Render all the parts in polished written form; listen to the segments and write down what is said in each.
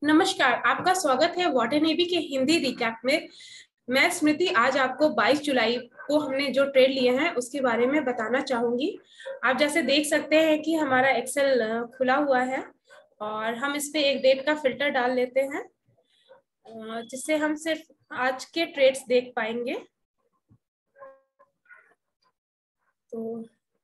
नमस्कार, आपका स्वागत है वाटर नेवी के हिंदी रिकैप में। मैं स्मृति आज आपको 22 जुलाई को हमने जो ट्रेड लिए हैं उसके बारे में बताना चाहूंगी। आप जैसे देख सकते हैं कि हमारा एक्सेल खुला हुआ है और हम इस पे एक डेट का फिल्टर डाल लेते हैं जिससे हम सिर्फ आज के ट्रेड्स देख पाएंगे। तो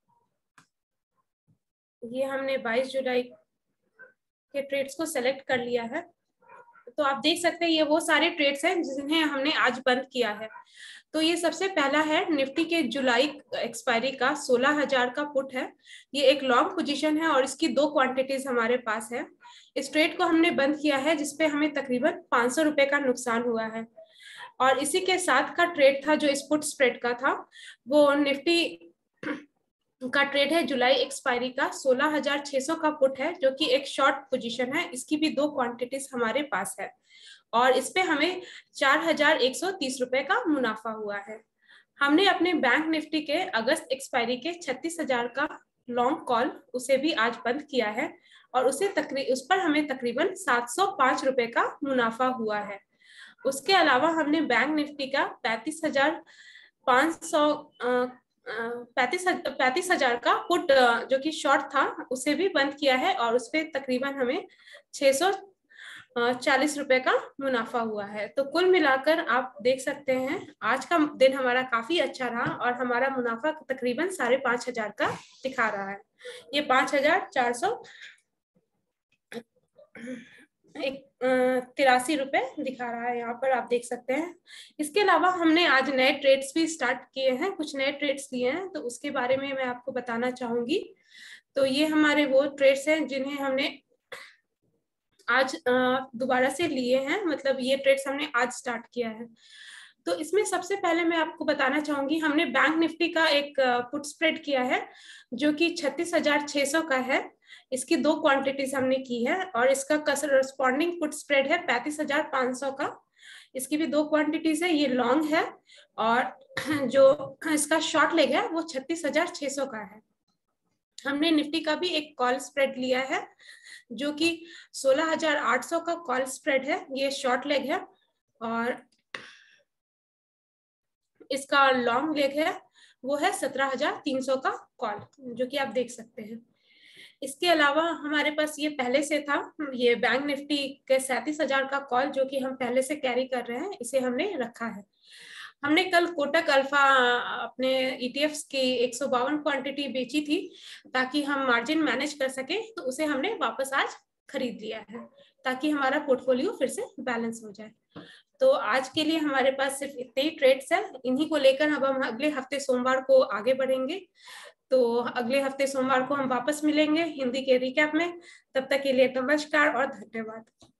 ये हमने 22 जुलाई के ट्रेड्स को सेलेक्ट कर लिया है। तो आप देख सकते हैं ये वो सारे ट्रेड्स हैं जिन्हें हमने आज बंद किया है। तो ये सबसे पहला है निफ्टी के जुलाई एक्सपायरी का 16,000 का पुट है। ये एक लॉन्ग पोजीशन है और इसकी दो क्वांटिटीज हमारे पास है। इस ट्रेड को हमने बंद किया है जिसपे हमें तकरीबन 500 रुपए का नुकसान हुआ है। और इसी के साथ का ट्रेड था जो इस पुट स्प्रेड का था, वो निफ्टी का ट्रेड है जुलाई एक्सपायरी का 16,600 का पुट है जो कि एक शॉर्ट पोजीशन है। इसकी भी दो क्वांटिटीज हमारे पास है और इस पे हमें 4,130 रुपए का मुनाफा हुआ है। हमने अपने बैंक निफ्टी के अगस्त एक्सपायरी के 36,000 का लॉन्ग कॉल उसे भी आज बंद किया है और उस पर हमें तकरीबन 705 रुपए का मुनाफा हुआ है। उसके अलावा हमने बैंक निफ्टी का 35,000 का पुट जो कि शॉर्ट था उसे भी बंद किया है और उस पर तकरीबन हमें 640 रुपए का मुनाफा हुआ है। तो कुल मिलाकर आप देख सकते हैं आज का दिन हमारा काफी अच्छा रहा और हमारा मुनाफा तकरीबन 5,500 का दिखा रहा है। ये 5,483 रुपए दिखा रहा है, यहाँ पर आप देख सकते हैं। इसके अलावा हमने आज नए ट्रेड्स भी स्टार्ट किए हैं, कुछ नए ट्रेड्स लिए हैं, तो उसके बारे में मैं आपको बताना चाहूंगी। तो ये हमारे वो ट्रेड्स हैं जिन्हें हमने आज दोबारा से लिए हैं, मतलब ये ट्रेड्स हमने आज स्टार्ट किया है। तो इसमें सबसे पहले मैं आपको बताना चाहूंगी हमने बैंक निफ्टी का एक पुट स्प्रेड किया है जो कि 36,600 का है। इसकी दो क्वांटिटीज हमने की है और इसका करस्पॉन्डिंग पुट स्प्रेड है 35,500 का। इसकी भी दो क्वांटिटीज है, ये लॉन्ग है और जो इसका शॉर्ट लेग है वो 36,600 का है। हमने निफ्टी का भी एक कॉल स्प्रेड लिया है जो कि 16,800 का कॉल स्प्रेड है, ये शॉर्ट लेग है और इसका लॉन्ग लेग है वो है 17,300 का कॉल, जो कि आप देख सकते हैं। इसके अलावा हमारे पास ये पहले से था, ये बैंक निफ्टी के 37,000 का कॉल जो कि हम पहले से कैरी कर रहे हैं, इसे हमने रखा है। हमने कल कोटक अल्फा अपने ईटीएफ्स की 152 क्वांटिटी बेची थी ताकि हम मार्जिन मैनेज कर सके, तो उसे हमने वापस आज खरीद लिया है ताकि हमारा पोर्टफोलियो फिर से बैलेंस हो जाए। तो आज के लिए हमारे पास सिर्फ इतने ही ट्रेड्स हैं, इन्हीं को लेकर अब हम अगले हफ्ते सोमवार को आगे बढ़ेंगे। तो अगले हफ्ते सोमवार को हम वापस मिलेंगे हिंदी के रिकैप में। तब तक के लिए नमस्कार और धन्यवाद।